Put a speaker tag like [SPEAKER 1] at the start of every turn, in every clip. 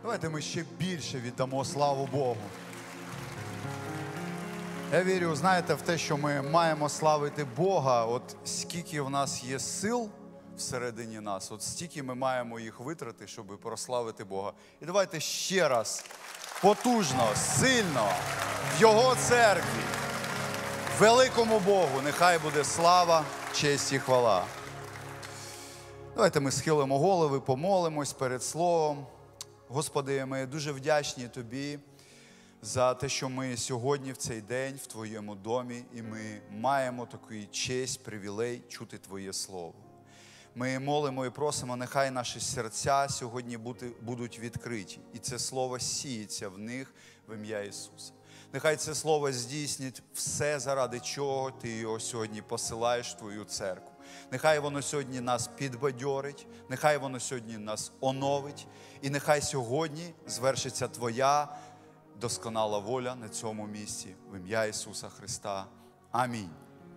[SPEAKER 1] Давайте ми ще більше віддамо славу Богу. Я вірю, знаєте, в те, що ми маємо славити Бога, от скільки в нас є сил всередині нас, от стільки ми маємо їх витрати, щоб прославити Бога. І давайте ще раз, потужно, сильно, в Його церкві, великому Богу, нехай буде слава, честь і хвала. Давайте ми схилимо голови, помолимось перед Словом. Господи, ми дуже вдячні Тобі за те, що ми сьогодні в цей день в Твоєму домі, і ми маємо таку честь, привілей чути Твоє Слово. Ми молимо і просимо, нехай наші серця сьогодні будуть відкриті, і це Слово сіється в них в ім'я Ісуса. Нехай це Слово здійснить все, заради чого Ти його сьогодні посилаєш в Твою церкву. Нехай воно сьогодні нас підбадьорить, нехай воно сьогодні нас оновить, і нехай сьогодні звершиться Твоя досконала воля на цьому місці. В ім'я Ісуса Христа. Амінь.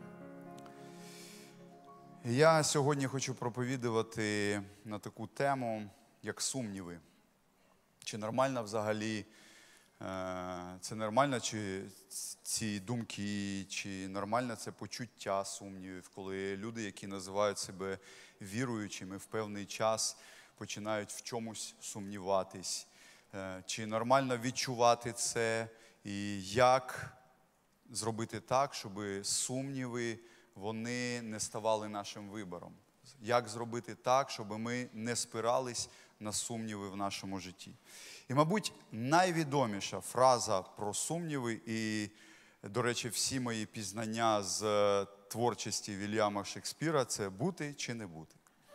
[SPEAKER 1] Я сьогодні хочу проповідувати на таку тему, як сумніви. Чи нормально взагалі, це нормально, чи ці думки, чи нормально це почуття сумнівів, коли люди, які називають себе віруючими, в певний час починають в чомусь сумніватись. Чи нормально відчувати це, і як зробити так, щоб сумніви, вони не ставали нашим вибором. Як зробити так, щоб ми не спирались на сумніви в нашому житті. І, мабуть, найвідоміша фраза про сумніви, і, до речі, всі мої пізнання з творчості Вільяма Шекспіра – це бути чи не бути.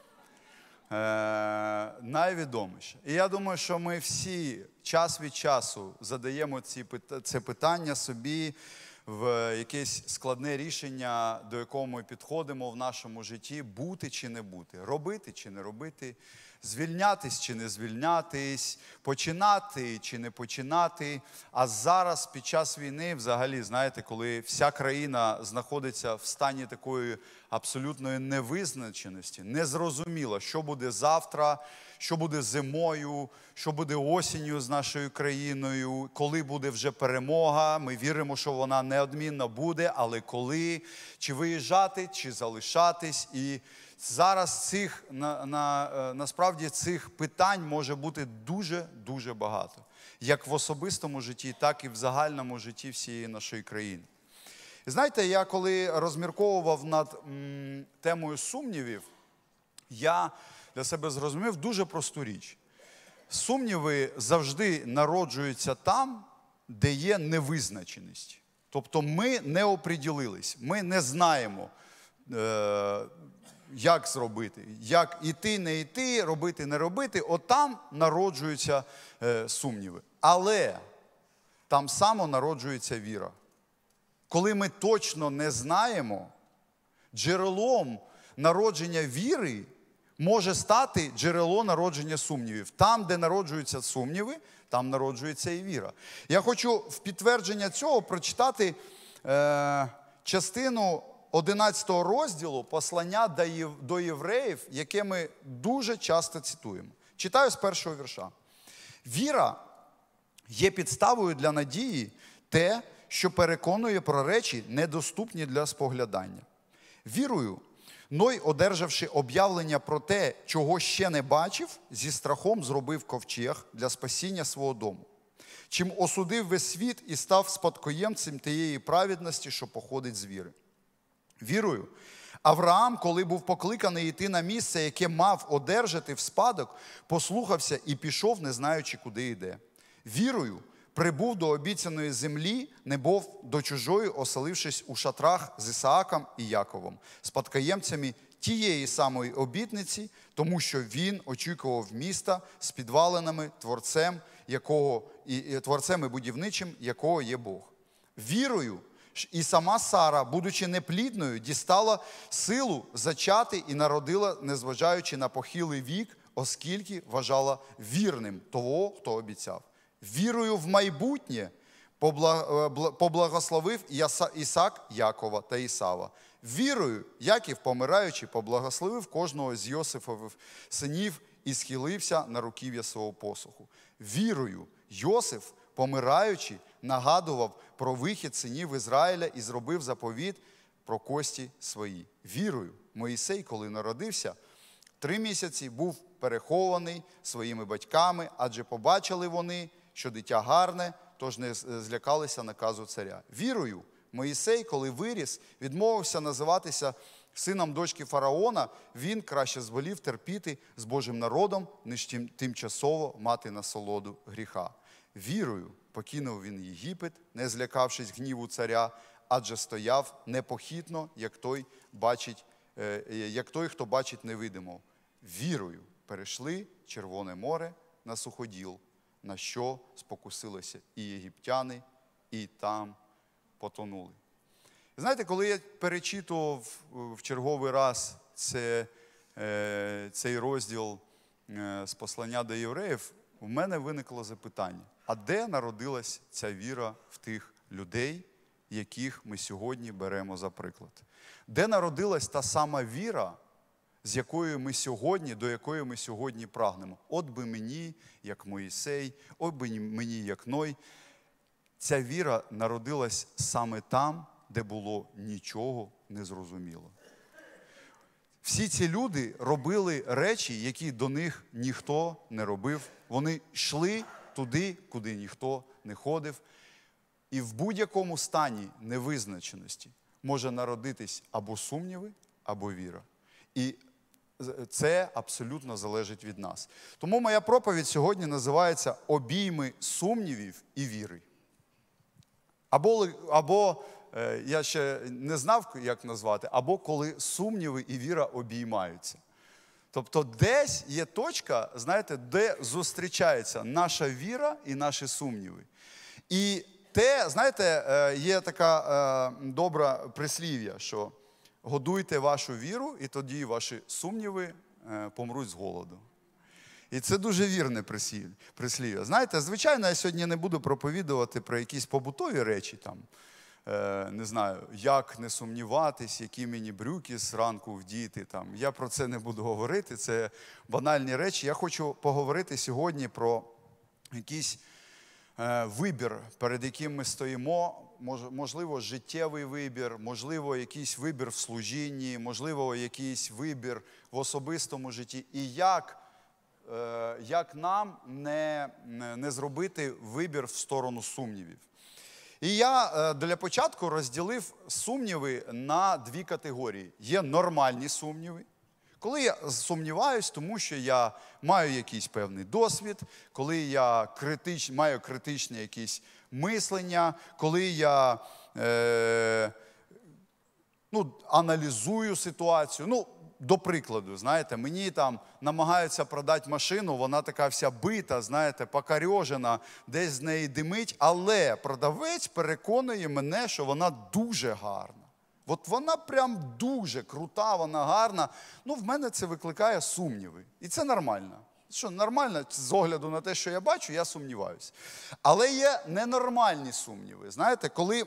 [SPEAKER 1] Найвідоміше. І я думаю, що ми всі час від часу задаємо це питання собі в якесь складне рішення, до якого ми підходимо в нашому житті: бути чи не бути, робити чи не робити, звільнятись чи не звільнятись, починати чи не починати. А зараз, під час війни, взагалі, знаєте, коли вся країна знаходиться в стані такої абсолютної невизначеності, незрозуміло, що буде завтра, що буде зимою, що буде осінню з нашою країною, коли буде вже перемога. Ми віримо, що вона неодмінно буде, але коли, чи виїжджати, чи залишатись. І зараз насправді цих питань може бути дуже-дуже багато. Як в особистому житті, так і в загальному житті всієї нашої країни. І знаєте, я коли розмірковував над темою сумнівів, я для себе зрозумів дуже просту річ. Сумніви завжди народжуються там, де є невизначеність. Тобто ми не оприділились, ми не знаємо, як зробити, як іти, не іти, робити, не робити. От там народжуються сумніви. Але там само народжується віра. Коли ми точно не знаємо, джерелом народження віри може стати джерело народження сумнівів. Там, де народжуються сумніви, там народжується і віра. Я хочу в підтвердження цього прочитати частину 11 розділу послання до євреїв, яке ми дуже часто цитуємо. Читаю з першого вірша. «Віра є підставою для надії те, що переконує про речі, недоступні для споглядання. Вірою Ной, одержавши об'явлення про те, чого ще не бачив, зі страхом зробив ковчег для спасіння свого дому, чим осудив весь світ і став спадкоємцем тієї праведності, що походить з віри. Вірою Авраам, коли був покликаний йти на місце, яке мав одержати в спадок, послухався і пішов, не знаючи, куди йде. Вірою прибув до обіцяної землі, немов до чужої, оселившись у шатрах з Ісааком і Яковом, спадкоємцями тієї самої обітниці, тому що він очікував міста з підвалинами, творцем і будівничим, якого є Бог. Вірою і сама Сара, будучи неплідною, дістала силу зачати і народила, незважаючи на похилий вік, оскільки вважала вірним того, хто обіцяв. Вірою в майбутнє поблагословив Ісак Якова та Ісава. Вірою Яків, помираючи, поблагословив кожного з Йосифових синів і схилився на руків'я свого посоху. Вірою Йосиф, помираючи, нагадував про вихід синів Ізраїля і зробив заповіт про кості свої. Вірою Моїсей, коли народився, 3 місяці був перехований своїми батьками, адже побачили вони, що дитя гарне, тож не злякалися наказу царя. Вірою Моїсей, коли виріс, відмовився називатися сином дочки фараона, він краще звелів терпіти з Божим народом, ніж тимчасово мати насолоду гріха. Вірою покинув він Єгипет, не злякавшись гніву царя, адже стояв непохитно, як той, хто бачить невидимо. Вірою перейшли Червоне море на суходіл, на що спокусилися і єгиптяни, і там потонули. Знаєте, коли я перечитував в черговий раз цей розділ з послання до євреїв, в мене виникло запитання, а де народилась ця віра в тих людей, яких ми сьогодні беремо за приклад? Де народилась та сама віра, до якої ми сьогодні прагнемо? От би мені, як Моїсей, от би мені, як Ной. Ця віра народилась саме там, де було нічого незрозуміло. Всі ці люди робили речі, які до них ніхто не робив. Вони йшли туди, куди ніхто не ходив. І в будь-якому стані невизначеності може народитись або сумніви, або віра. І це абсолютно залежить від нас. Тому моя проповідь сьогодні називається «Обійми сумнівів і віри». Або я ще не знав, як назвати, або коли сумніви і віра обіймаються. Тобто десь є точка, знаєте, де зустрічається наша віра і наші сумніви. І знаєте, є така добра прислів'я, що годуйте вашу віру, і тоді ваші сумніви помруть з голоду. І це дуже вірне прислів'я. Знаєте, звичайно, я сьогодні не буду проповідувати про якісь побутові речі, там, не знаю, як не сумніватись, які мені брюки зранку вдіти. Там. Я про це не буду говорити, це банальні речі. Я хочу поговорити сьогодні про якийсь вибір, перед яким ми стоїмо, можливо, життєвий вибір, можливо, якийсь вибір в служінні, можливо, якийсь вибір в особистому житті. І як нам не зробити вибір в сторону сумнівів. І я для початку розділив сумніви на 2 категорії. Є нормальні сумніви. Коли я сумніваюсь, тому що я маю якийсь певний досвід, коли я маю критичне якесь мислення, коли я аналізую ситуацію. До прикладу, знаєте, мені там намагаються продати машину, вона така вся бита, знаєте, покорьожена, десь з неї димить, але продавець переконує мене, що вона дуже гарна. От вона прям дуже крута, вона гарна. В мене це викликає сумніви. І це нормально. Що нормально, з огляду на те, що я бачу, я сумніваюся. Але є ненормальні сумніви. Знаєте, коли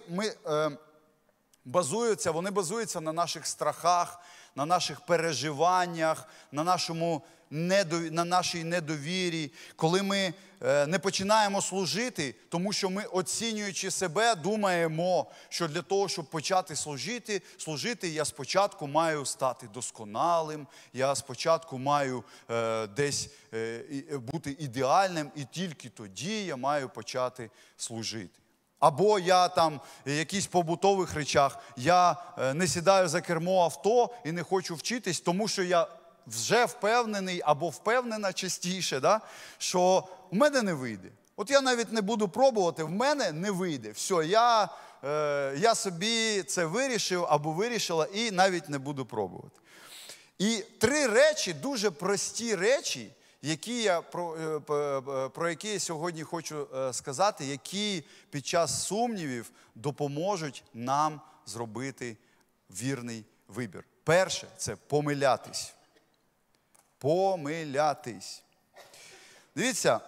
[SPEAKER 1] вони базуються на наших страхах, на наших переживаннях, на нашій недовірі, коли ми не починаємо служити, тому що ми, оцінюючи себе, думаємо, що для того, щоб почати служити, я спочатку маю стати досконалим, я спочатку маю десь бути ідеальним, і тільки тоді я маю почати служити. Або я там в якихось побутових речах, я не сідаю за кермо авто і не хочу вчитись, тому що я вже впевнений або впевнена частіше, що в мене не вийде. От я навіть не буду пробувати, в мене не вийде. Все, я собі це вирішив або вирішила і навіть не буду пробувати. І 3 речі, дуже прості речі, про які я сьогодні хочу сказати, які під час сумнівів допоможуть нам зробити вірний вибір. Перше – це помилятись. Помилятись. Дивіться,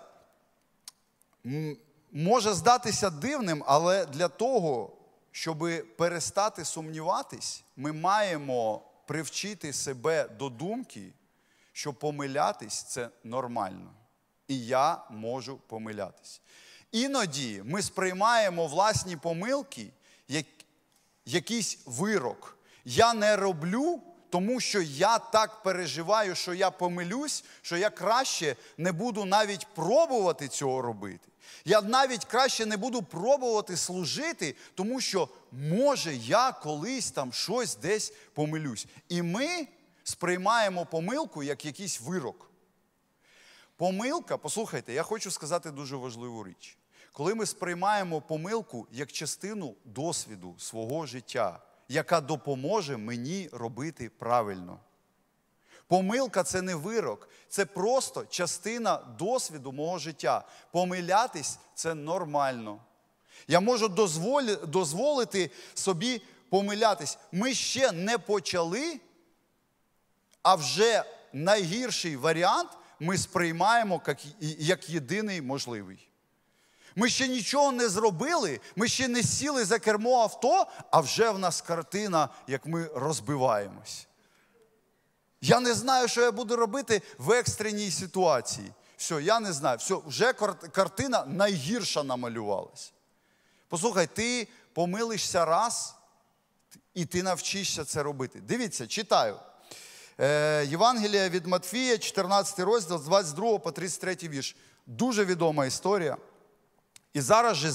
[SPEAKER 1] може здатися дивним, але для того, щоб перестати сумніватись, ми маємо привчити себе до думки, що помилятись – це нормально. І я можу помилятись. Іноді ми сприймаємо власні помилки як якийсь вирок. Я не роблю, тому що я так переживаю, що я помилюсь, що я краще не буду навіть пробувати цього робити. Я навіть краще не буду пробувати служити, тому що, може, я колись там щось десь помилюсь. І ми сприймаємо помилку як якийсь вирок. Помилка, послухайте, я хочу сказати дуже важливу річ. Коли ми сприймаємо помилку як частину досвіду свого життя, яка допоможе мені робити правильно. Помилка – це не вирок, це просто частина досвіду мого життя. Помилятись – це нормально. Я можу дозволити собі помилятись. Ми ще не почали, а вже найгірший варіант ми сприймаємо як єдиний можливий. Ми ще нічого не зробили, ми ще не сіли за кермо авто, а вже в нас картина, як ми розбиваємось. Я не знаю, що я буду робити в екстреній ситуації. Все, я не знаю. Все, вже картина найгірша намалювалась. Послухай, ти помилишся раз, і ти навчишся це робити. Дивіться, читаю. Євангелія від Матфія, 14 розділ, з 22 по 33 вірш. Дуже відома історія. І зараз же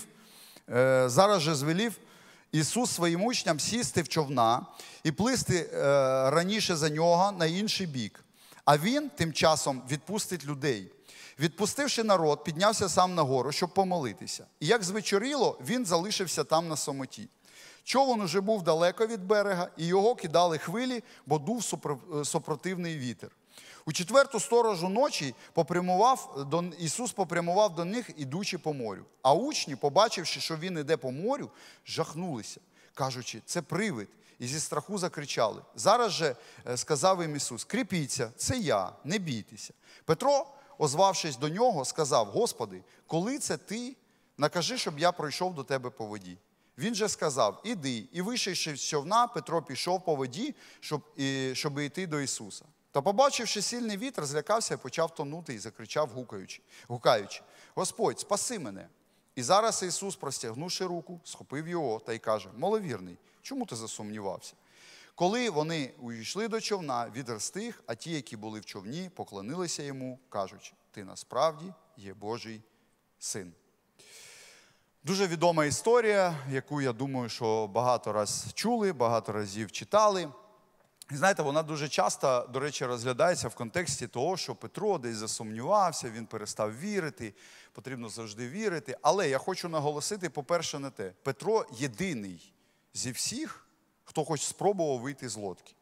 [SPEAKER 1] звелів Ісус своїм учням сісти в човна і плисти раніше за нього на інший бік. А він тим часом відпустить людей. Відпустивши народ, піднявся сам на гору, щоб помолитися. І як звечоріло, він залишився там на самоті. Човен уже був далеко від берега, і його кидали хвилі, бо дув супротивний вітер. У четверту сторожу ночі Ісус попрямував до них, ідучи по морю. А учні, побачивши, що він іде по морю, жахнулися, кажучи, це привид, і зі страху закричали. Зараз же сказав їм Ісус, кріпіться, це я, не бійтеся. Петро, озвавшись до нього, сказав, Господи, коли це ти, накажи, щоб я пройшов до тебе по воді. Він же сказав, іди. І вийшовши з човна, Петро пішов по воді, щоб йти до Ісуса. Та, побачивши сильний вітер, злякався і почав тонути і закричав, гукаючи, Господь, спаси мене. І зараз Ісус, простягнувши руку, схопив його та й каже, маловірний, чому ти засумнівався? Коли вони увійшли до човна, вітер стих, а ті, які були в човні, поклонилися йому, кажучи, ти насправді є Божий син. Дуже відома історія, яку, я думаю, що багато разів чули, багато разів читали. І знаєте, вона дуже часто, до речі, розглядається в контексті того, що Петро десь засумнівався, він перестав вірити, потрібно завжди вірити. Але я хочу наголосити, по-перше, на те. Петро єдиний зі всіх, хто хоч спробував вийти з лодки.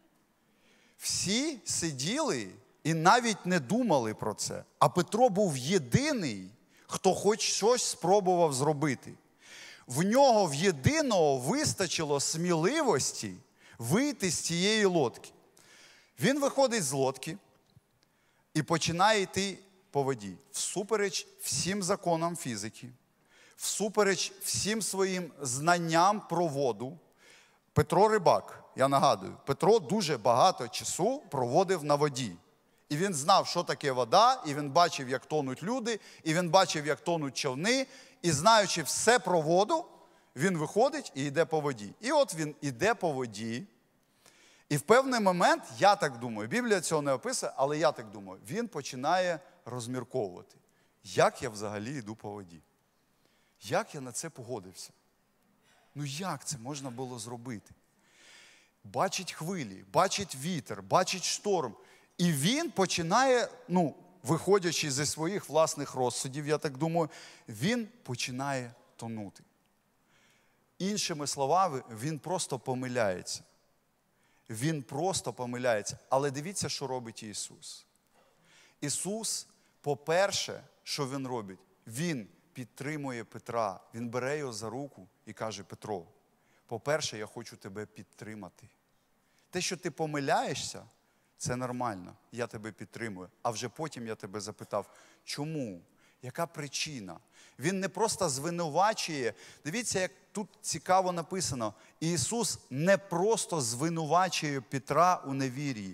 [SPEAKER 1] Всі сиділи і навіть не думали про це. А Петро був єдиний, хто хоч щось спробував зробити. В нього в єдиного вистачило сміливості вийти з цієї лодки. Він виходить з лодки і починає йти по воді. Всупереч всім законам фізики, всупереч всім своїм знанням про воду. Петро рибак, я нагадую, Петро дуже багато часу проводив на воді. І він знав, що таке вода, і він бачив, як тонуть люди, і він бачив, як тонуть човни. І знаючи все про воду, він виходить і йде по воді. І от він йде по воді. І в певний момент, я так думаю, Біблія цього не описує, але я так думаю, він починає розмірковувати. Як я взагалі йду по воді? Як я на це погодився? Ну як це можна було зробити? Бачить хвилі, бачить вітер, бачить шторм. І він починає, виходячи зі своїх власних розсудів, я так думаю, він починає тонути. Іншими словами, він просто помиляється. Він просто помиляється. Але дивіться, що робить Ісус. Ісус, по-перше, що Він робить? Він підтримує Петра. Він бере його за руку і каже, Петро, по-перше, я хочу тебе підтримати. Те, що ти помиляєшся, це нормально, я тебе підтримую. А вже потім я тебе запитав, чому? Яка причина? Він не просто звинувачує. Дивіться, як тут цікаво написано. Ісус не просто звинувачує Петра у невір'ї.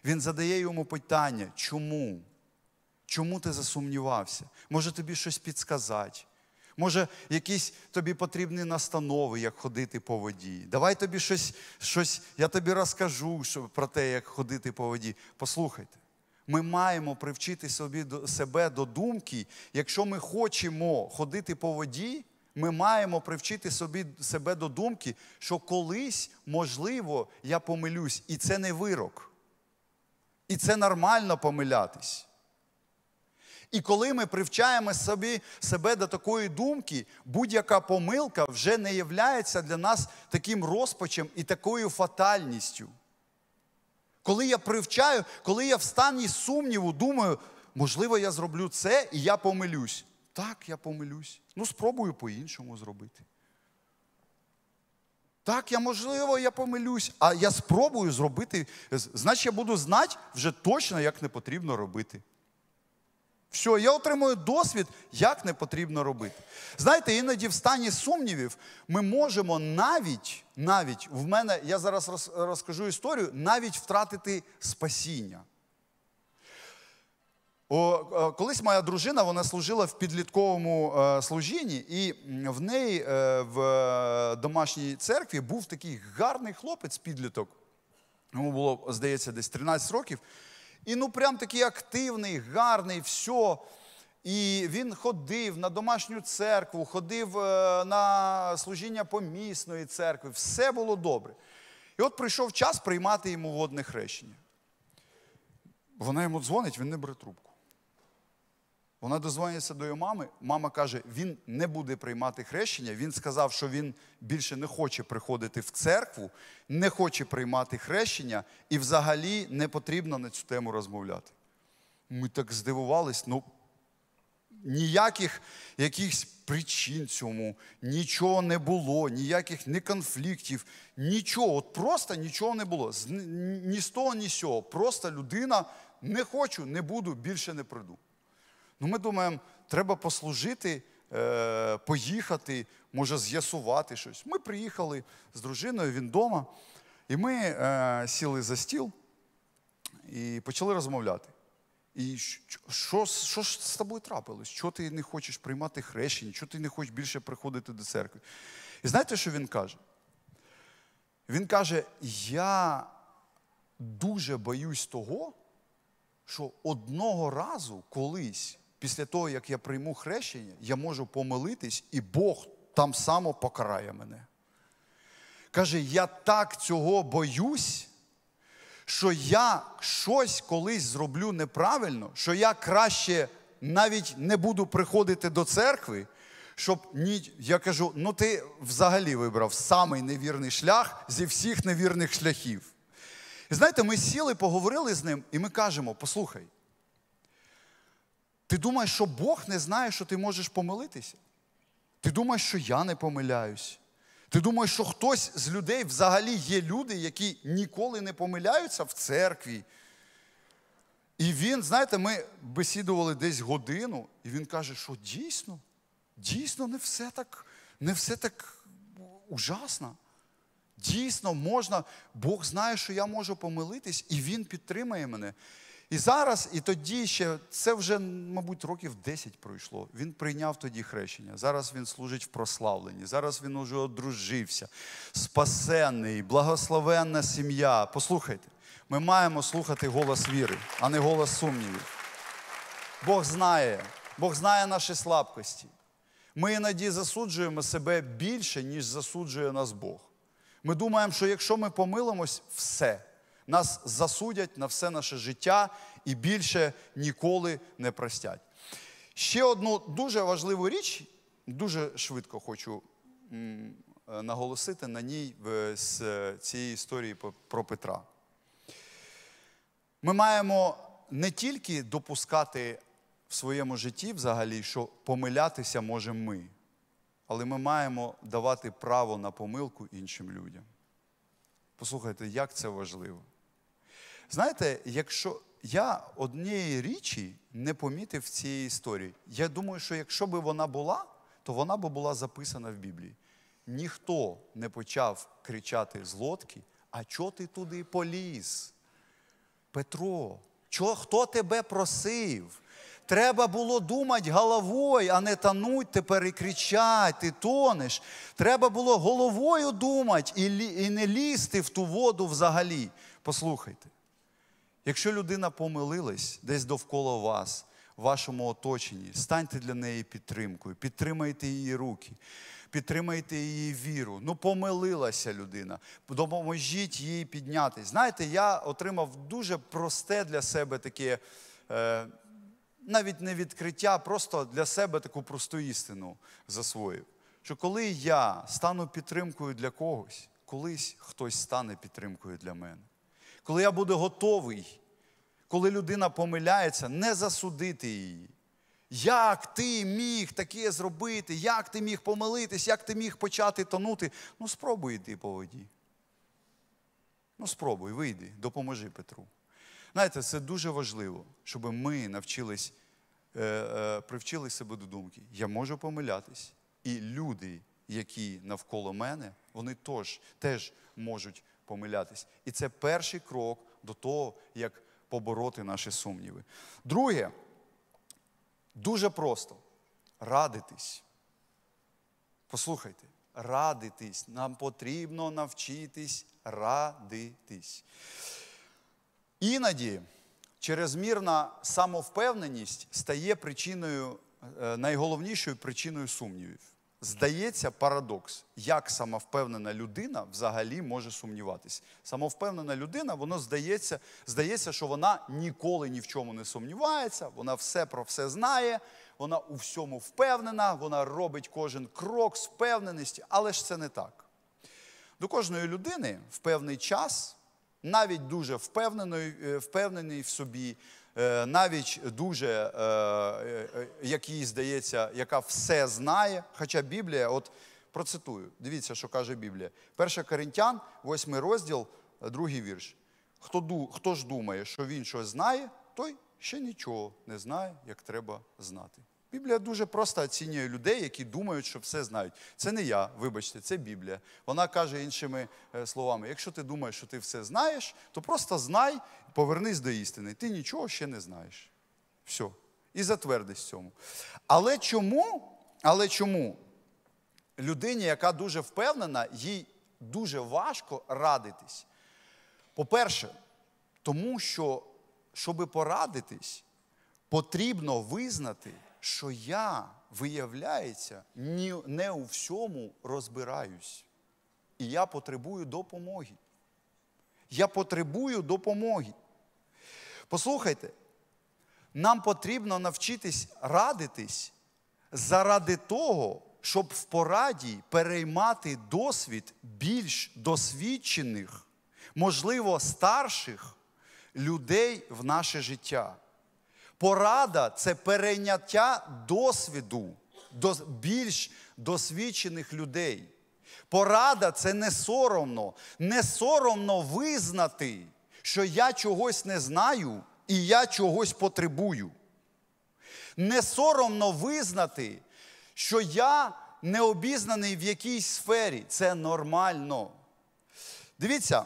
[SPEAKER 1] Він задає йому питання, чому? Чому ти засумнівався? Може тобі щось підсказати? Може якісь тобі потрібні настанови, як ходити по воді? Давай тобі щось я тобі розкажу про те, як ходити по воді. Послухайте, ми маємо привчити себе до думки, якщо ми хочемо ходити по воді, ми маємо привчити себе до думки, що колись, можливо, я помилюсь. І це не вирок. І це нормально помилятись. І коли ми привчаємо себе до такої думки, будь-яка помилка вже не є для нас таким розпачем і такою фатальністю. Коли я привчаю, коли я в стані сумніву думаю, можливо, я зроблю це і я помилюсь. Так, я помилюсь. Спробую по-іншому зробити. Так, можливо, я помилюсь, а я спробую зробити, значить, я буду знати вже точно, як не потрібно робити. Все, я отримую досвід, як не потрібно робити. Знаєте, іноді в стані сумнівів ми можемо навіть, в мене, я зараз розкажу історію, навіть втратити спасіння. Колись моя дружина, вона служила в підлітковому служінні, і в неї в домашній церкві був такий гарний хлопець, підліток. Йому було, здається, десь 13 років. І прям такий активний, гарний, все. І він ходив на домашню церкву, ходив на служіння помісної церкви. Все було добре. І от прийшов час приймати йому водне хрещення. Вона йому дзвонить, він не бере трубку. Вона дозвонюється до його мами. Мама каже, він не буде приймати хрещення. Він сказав, що він більше не хоче приходити в церкву, не хоче приймати хрещення і взагалі не потрібно на цю тему розмовляти. Ми так здивувались, ніяких якихось причин цьому, нічого не було, ніяких ні конфліктів, нічого, от просто нічого не було. Ні з того, ні з цього. Просто людина, не хочу, не буду, більше не прийду. Ми думаємо, треба послужити, поїхати, може з'ясувати щось. Ми приїхали з дружиною, він вдома, і ми сіли за стіл і почали розмовляти. І що ж з тобою трапилось? Чого ти не хочеш приймати хрещення? Чого ти не хочеш більше приходити до церкви? І знаєте, що він каже? Він каже, я дуже боюсь того, що одного разу колись, після того, як я прийму хрещення, я можу помилитись, і Бог там само покарає мене. Каже, я так цього боюсь, що я щось колись зроблю неправильно, що я краще навіть не буду приходити до церкви, щоб я кажу, ти взагалі вибрав самий невірний шлях зі всіх невірних шляхів. І знаєте, ми сіли, поговорили з ним, і ми кажемо, послухай, ти думаєш, що Бог не знає, що ти можеш помилитися? Ти думаєш, що я не помиляюсь? Ти думаєш, що хтось з людей, взагалі є люди, які ніколи не помиляються в церкві? І він, знаєте, ми бесідували десь годину, і він каже, що дійсно не все так ужасно. Дійсно, можна, Бог знає, що я можу помилитись, і Він підтримає мене. І зараз, і тоді ще, це вже, мабуть, років 10 пройшло. Він прийняв тоді хрещення. Зараз він служить в прославленні. Зараз він уже одружився. Спасенний, благословенна сім'я. Послухайте, ми маємо слухати голос віри, а не голос сумнівів. Бог знає наші слабкості. Ми іноді засуджуємо себе більше, ніж засуджує нас Бог. Ми думаємо, що якщо ми помилимось, все. Нас засудять на все наше життя і більше ніколи не простять. Ще одну дуже важливу річ, дуже швидко хочу наголосити на ній з цієї історії про Петра. Ми маємо не тільки допускати в своєму житті взагалі, що помилятися можемо ми, але ми маємо давати право на помилку іншим людям. Послухайте, як це важливо. Знаєте, якщо я однієї річі не помітив в цій історії, я думаю, що якщо б вона була, то вона б була записана в Біблії. Ніхто не почав кричати з лодки, а чого ти туди поліз? Петро, хто тебе просив? Треба було думати головою, а не тонуть тепер і кричати, ти тонеш. Треба було головою думати і не лізти в ту воду взагалі. Послухайте, якщо людина помилилась десь довкола вас, в вашому оточенні, станьте для неї підтримкою, підтримайте її руки, підтримайте її віру. Ну, помилилася людина, допоможіть їй піднятись. Знаєте, я отримав дуже просте для себе таке, навіть не відкриття, просто для себе таку просту істину засвоїв. Що коли я стану підтримкою для когось, колись хтось стане підтримкою для мене. Коли я буду готовий, коли людина помиляється, не засудити її. Як ти міг таке зробити? Як ти міг помилитись? Як ти міг почати тонути? Ну, спробуй йти по воді. Ну, спробуй, вийди, допоможи Петру. Знаєте, це дуже важливо, щоб ми привчили себе до думки. Я можу помилятись. І люди, які навколо мене, вони теж можуть помилятись. І це перший крок до того, як побороти наші сумніви. Друге, дуже просто. Радитись. Послухайте, радитись. Нам потрібно навчитись радитись. Іноді чрезмірна самовпевненість стає найголовнішою причиною сумнівів. Здається, парадокс. Як самовпевнена людина взагалі може сумніватись? Самовпевнена людина, воно здається, що вона ніколи ні в чому не сумнівається, вона все про все знає, вона у всьому впевнена, вона робить кожен крок з впевненості, але ж це не так. До кожної людини в певний час, навіть дуже впевнений в собі, навіть дуже, як їй здається, яка все знає, хоча Біблія, от процитую, дивіться, що каже Біблія. 1 Коринтян, 8 розділ, 2 вірш. Хто ж думає, що він щось знає, той ще нічого не знає, як треба знати. Біблія дуже просто оцінює людей, які думають, що все знають. Це не я, вибачте, це Біблія. Вона каже іншими словами, якщо ти думаєш, що ти все знаєш, то просто знай, повернись до істини. Ти нічого ще не знаєш. Все. І затвердись в цьому. Але чому людині, яка дуже впевнена, їй дуже важко радитись? По-перше, тому що, щоб порадитись, потрібно визнати, що я, виявляється, не у всьому розбираюсь. І я потребую допомоги. Я потребую допомоги. Послухайте, нам потрібно навчитись радитись заради того, щоб в пораді переймати досвід більш досвідчених, можливо, старших людей в наше життя. Порада – це перейняття досвіду більш досвідчених людей. Порада – це не соромно. Не соромно визнати, що я чогось не знаю і я чогось потребую. Не соромно визнати, що я не обізнаний в якійсь сфері. Це нормально. Дивіться,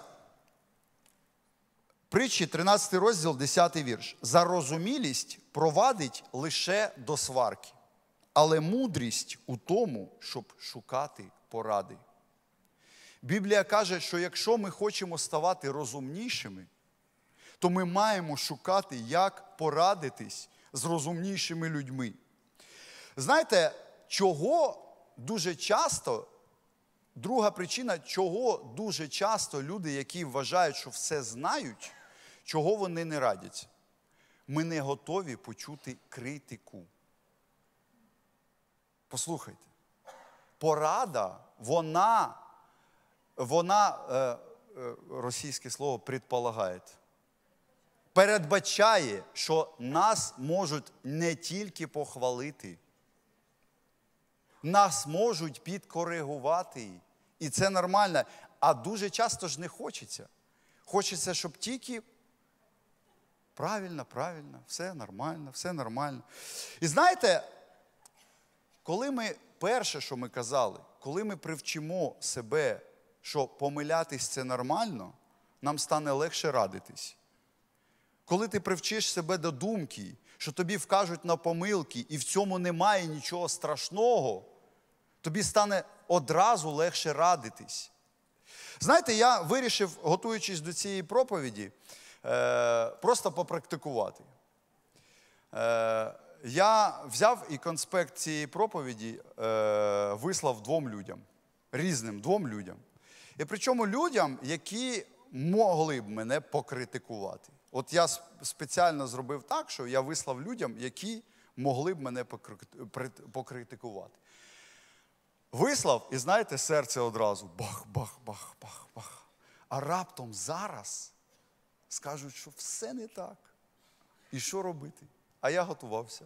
[SPEAKER 1] Притчі, 13 розділ, 10 вірш. Зарозумілість провадить лише до сварки, але мудрість у тому, щоб шукати поради. Біблія каже, що якщо ми хочемо ставати розумнішими, то ми маємо шукати, як порадитись з розумнішими людьми. Знаєте, чого дуже часто, друга причина, чого дуже часто люди, які вважають, що все знають, чого вони не радяться? Ми не готові почути критику. Послухайте, порада, вона російське слово, предполагає, передбачає, що нас можуть не тільки похвалити, нас можуть підкоригувати. І це нормально. А дуже часто ж не хочеться. Хочеться, щоб тільки правильно, все нормально. І знаєте, коли ми, перше, що ми казали, коли ми привчимо себе, що помилятись – це нормально, нам стане легше радитись. коли ти привчиш себе до думки, що тобі вкажуть на помилки, і в цьому немає нічого страшного, тобі стане одразу легше радитись. Знаєте, я вирішив, готуючись до цієї проповіді, просто попрактикувати. Я взяв і конспект цієї проповіді вислав двом людям, різним двом людям. І причому людям, які могли б мене покритикувати. От я спеціально зробив так, що я вислав людям, які могли б мене покритикувати. Вислав, і знаєте, серце одразу бах-бах-бах-бах-бах. А раптом зараз скажуть, що все не так. І що робити? А я готувався.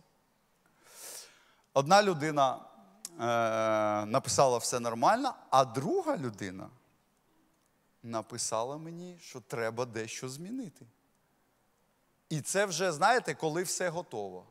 [SPEAKER 1] Одна людина написала все нормально, а друга людина написала мені, що треба дещо змінити. І це вже, знаєте, коли все готово.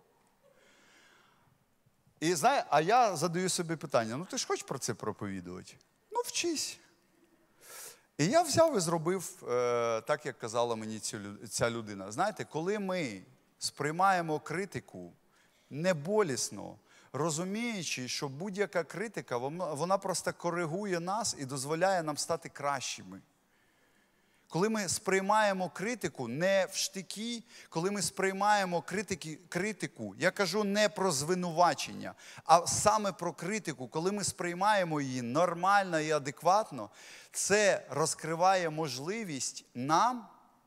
[SPEAKER 1] І а я задаю собі питання, ну ти ж хочеш про це проповідувати? Ну вчись. І я взяв і зробив так, як казала мені ця людина. Знаєте, коли ми сприймаємо критику неболісно, розуміючи, що будь-яка критика, вона просто коригує нас і дозволяє нам стати кращими. Коли ми сприймаємо критику не в штики, коли ми сприймаємо критику, я кажу не про звинувачення, а саме про критику, коли ми сприймаємо її нормально і адекватно, це розкриває можливість нам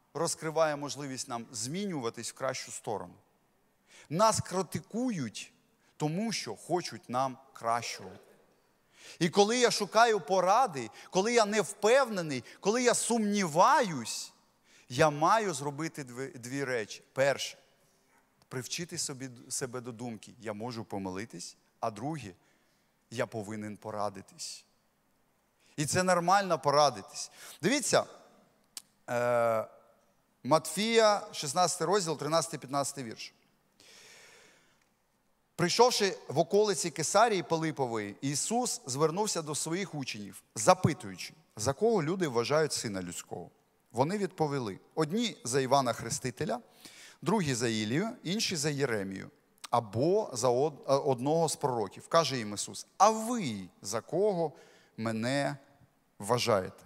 [SPEAKER 1] змінюватись в кращу сторону. Нас критикують, тому що хочуть нам кращого. І коли я шукаю поради, коли я не впевнений, коли я сумніваюсь, я маю зробити дві речі. Перше, привчити себе до думки, я можу помилитись, а друге, я повинен порадитись. І це нормально порадитись. Дивіться, Матфія, 16 розділ, 13-15 вірш. Прийшовши в околиці Кесарії Пилипової, Ісус звернувся до своїх учнів, запитуючи, за кого люди вважають Сина Людського. Вони відповіли, одні за Івана Хрестителя, другі за Ілію, інші за Єремію, або за одного з пророків. Каже їм Ісус, а ви за кого мене вважаєте?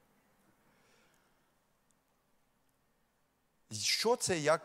[SPEAKER 1] Що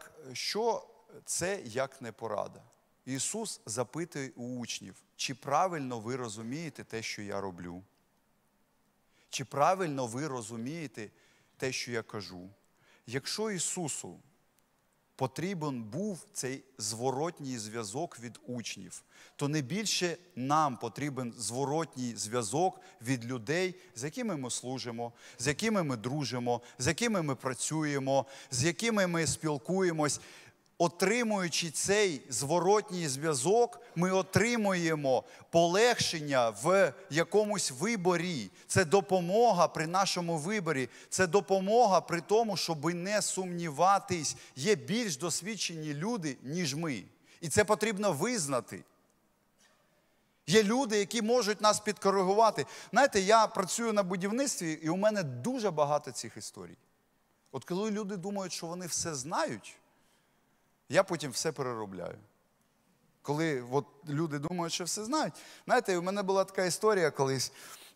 [SPEAKER 1] це як не порада? Ісус запитує у учнів, чи правильно ви розумієте те, що я роблю? Чи правильно ви розумієте те, що я кажу? Якщо Ісусу потрібен був цей зворотній зв'язок від учнів, то не більше нам потрібен зворотній зв'язок від людей, з якими ми служимо, з якими ми дружимо, з якими ми працюємо, з якими ми спілкуємось. Отримуючи цей зворотній зв'язок, ми отримуємо полегшення в якомусь виборі. Це допомога при нашому виборі. Це допомога при тому, щоб не сумніватись. Є більш досвідчені люди, ніж ми. І це потрібно визнати. Є люди, які можуть нас підкоригувати. Знаєте, я працюю на будівництві, і у мене дуже багато цих історій. От коли люди думають, що вони все знають, я потім все переробляю. Коли люди думають, що все знають. Знаєте, у мене була така історія колись.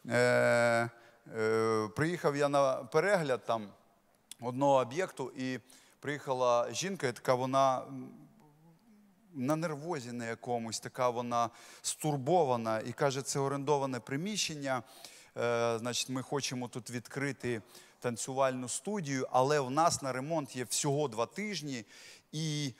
[SPEAKER 1] Приїхав я на перегляд там одного об'єкту, і приїхала жінка, і така вона на нервозі на якомусь, така вона стурбована. І каже, це орендоване приміщення, значить, ми хочемо тут відкрити танцювальну студію, але в нас на ремонт є всього 2 тижні. І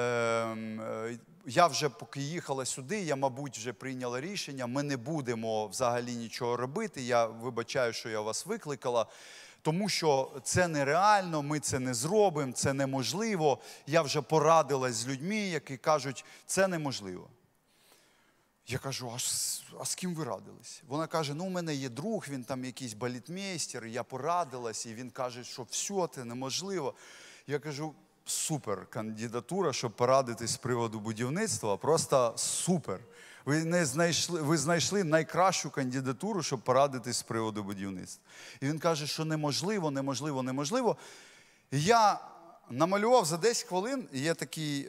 [SPEAKER 1] я вже, поки їхала сюди, я, мабуть, вже прийняла рішення, ми не будемо взагалі нічого робити. Я вибачаю, що я вас викликала, тому що це нереально, ми це не зробимо, це неможливо. Я вже порадилась з людьми, які кажуть, це неможливо. Я кажу, а з ким ви радились? Вона каже, ну у мене є друг, він там якийсь балетмейстер, я порадилась, і він каже, що все, це неможливо. Я кажу, супер кандидатура, щоб порадитись з приводу будівництва, просто супер. Ви знайшли найкращу кандидатуру, щоб порадитись з приводу будівництва. І він каже, що неможливо. І я намалював за 10 хвилин, є такий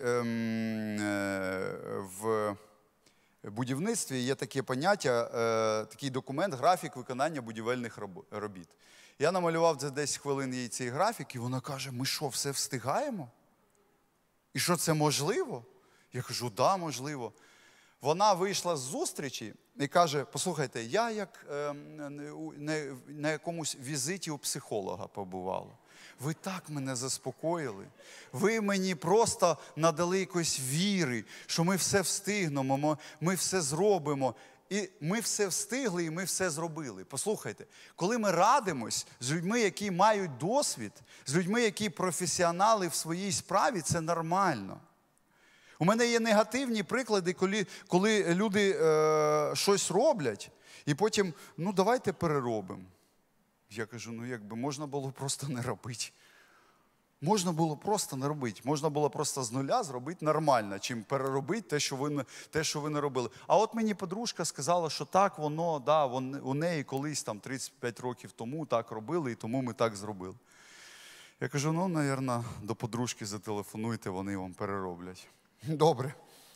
[SPEAKER 1] в будівництві є таке поняття, такий документ, графік виконання будівельних робіт. Я намалював за 10 хвилин їй цей графік, і вона каже, ми що, все встигаємо? І що, це можливо? Я кажу, да, можливо. Вона вийшла з зустрічі і каже, послухайте, я як на якомусь візиті у психолога побувала. Ви так мене заспокоїли. Ви мені просто надали якоїсь віри, що ми все встигнемо, ми все зробимо. І ми все встигли, і ми все зробили. Послухайте, коли ми радимось з людьми, які мають досвід, з людьми, які професіонали в своїй справі, це нормально. У мене є негативні приклади, коли люди щось роблять, і потім, ну давайте переробимо. Я кажу, ну якби можна було просто не робити. Можна було просто не робити. Можна було просто з нуля зробити нормально, чим переробити те, що ви не робили. А от мені подружка сказала, що так воно, да, у неї колись там 35 років тому так робили, і тому ми так зробили. Я кажу, ну, мабуть, до подружки зателефонуйте, вони вам перероблять. Добре.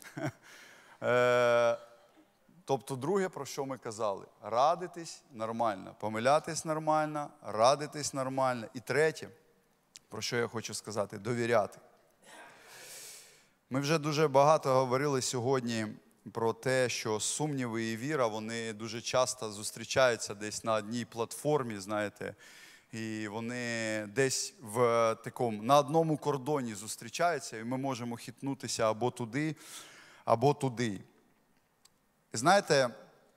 [SPEAKER 1] Тобто, друге, про що ми казали? Радитись нормально, помилятись нормально, радитись нормально. І третє, про що я хочу сказати, довіряти. Ми вже дуже багато говорили сьогодні про те, що сумніви і віра, вони дуже часто зустрічаються десь на одній платформі, знаєте, і вони десь на одному кордоні зустрічаються, і ми можемо хитнутися або туди, або туди. І знаєте,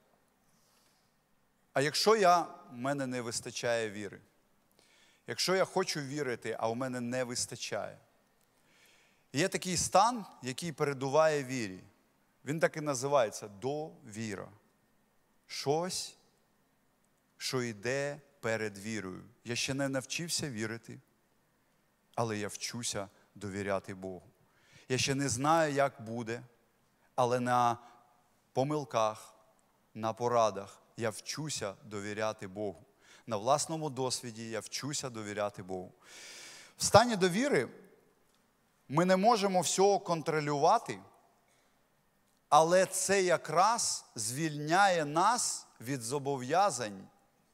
[SPEAKER 1] а якщо в мене не вистачає віри? Якщо я хочу вірити, а у мене не вистачає. Є такий стан, який передуває вірі. Він так і називається довіра. Щось, що йде перед вірою. Я ще не навчився вірити, але я вчуся довіряти Богу. Я ще не знаю, як буде, але на помилках, на порадах я вчуся довіряти Богу. На власному досвіді я вчуся довіряти Богу. В стані довіри ми не можемо всього контролювати, але це якраз звільняє нас від зобов'язань.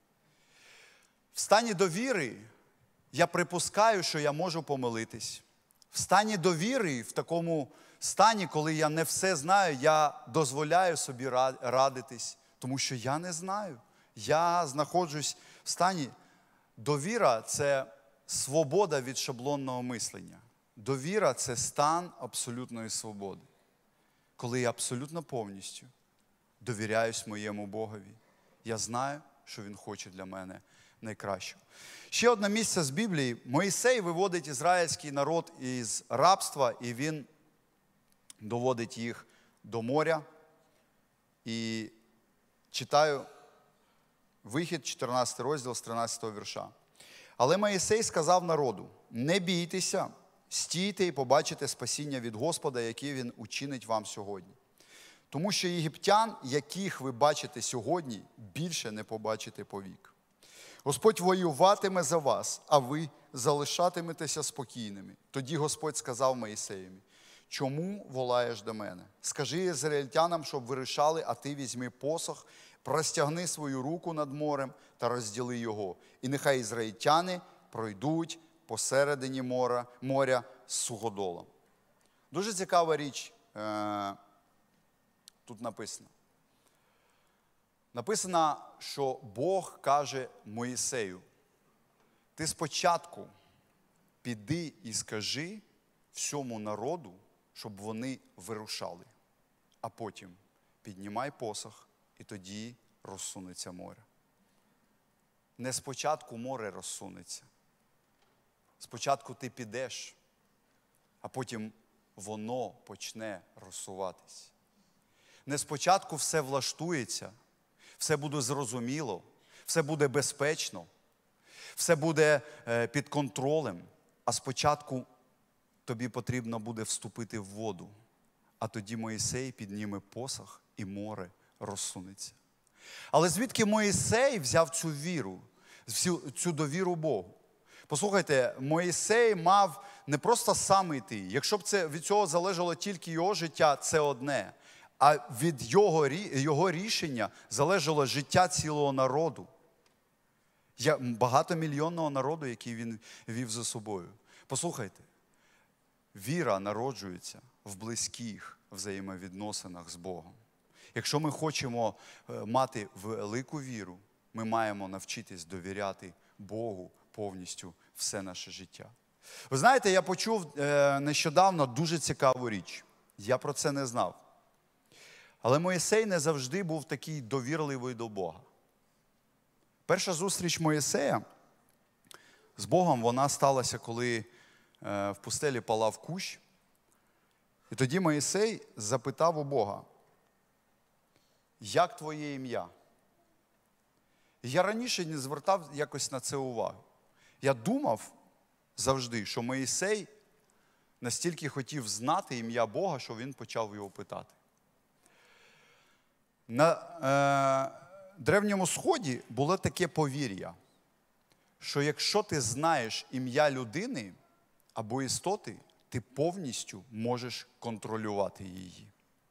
[SPEAKER 1] В стані довіри я припускаю, що я можу помилитись. В стані довіри, в такому стані, коли я не все знаю, я дозволяю собі радитись, тому що я не знаю. Я знаходжусь в стані. Довіра – це свобода від шаблонного мислення. Довіра – це стан абсолютної свободи. Коли я абсолютно повністю довіряюсь моєму Богові. Я знаю, що Він хоче для мене найкращого. Ще одне місце з Біблії. Мойсей виводить ізраїльський народ із рабства, і він доводить їх до моря. І читаю Вихід, 14 розділ, з 13 вірша. Але Мойсей сказав народу, не бійтеся, стійте і побачите спасіння від Господа, яке Він учинить вам сьогодні. Тому що єгиптян, яких ви бачите сьогодні, більше не побачите повік. Господь воюватиме за вас, а ви залишатиметеся спокійними. Тоді Господь сказав Мойсеєві, чому волаєш до мене? Скажи ізраїльтянам, щоб вирішали, а ти візьми посох, простягни свою руку над морем та розділи його. І нехай ізраїльтяни пройдуть посередині моря з суходолом. Дуже цікава річ тут написано. Написано, що Бог каже Мойсею, ти спочатку піди і скажи всьому народу, щоб вони вирушали, а потім піднімай посох, і тоді розсунеться море. Не спочатку море розсунеться. Спочатку ти підеш, а потім воно почне розсуватись. Не спочатку все влаштується, все буде зрозуміло, все буде безпечно, все буде під контролем, а спочатку тобі потрібно буде вступити в воду, а тоді Мойсей підніме посох і море розсунеться. Але звідки Мойсей взяв цю віру, цю довіру Богу? Послухайте, Моїсей мав не просто сам йти. Якщо б від цього залежало тільки його життя, це одне. А від його рішення залежало життя цілого народу. Багатомільйонного народу, який він вів за собою. Послухайте, віра народжується в близьких взаємовідносинах з Богом. Якщо ми хочемо мати велику віру, ми маємо навчитись довіряти Богу повністю все наше життя. Ви знаєте, я почув нещодавно дуже цікаву річ. Я про це не знав. Але Моїсей не завжди був такий довірливий до Бога. Перша зустріч Моїсея з Богом, вона сталася, коли в пустелі палав кущ. І тоді Моїсей запитав у Бога: як твоє ім'я? Я раніше не звертав якось на це увагу. Я думав завжди, що Моїсей настільки хотів знати ім'я Бога, що він почав його питати. На Древньому Сході було таке повір'я, що якщо ти знаєш ім'я людини або істоти, ти повністю можеш контролювати її.